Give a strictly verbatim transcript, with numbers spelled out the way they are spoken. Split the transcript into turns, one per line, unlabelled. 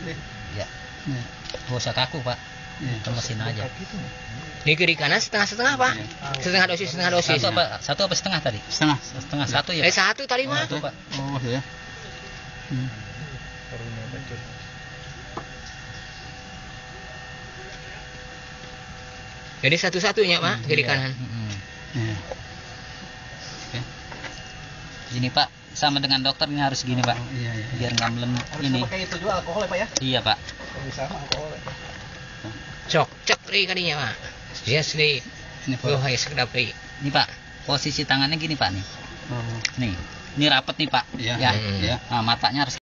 Ya. Gak usah kaku pak. Lemesin aja.
Di kiri kanan setengah-setengah pak. Setengah dosis setengah dosis.
Satu apa? Satu apa setengah tadi?
Setengah.
Setengah satu ya.
Eh satu tadi mah.
Satu pak.
Oh ya. Hmm.
Jadi satu-satunya pak kiri kanan.
Ya.
Oke. Gini pak, sama dengan dokter ini harus gini pak.
Oh, iya, iya.
Biar nggak melem ini.
Pakai itu juga alkohol ya pak ya?
Iya pak.
Bisa alkohol. Ya.
Cok cok ri kadinya pak. Yes ri.
Ini
Go
pak.
hai sekedap ri.
Ini pak, posisi tangannya gini pak nih.
Oh.
Nih, ini rapet nih pak.
Iya.
Ya.
Hmm.
Ya.
Nah, matanya harus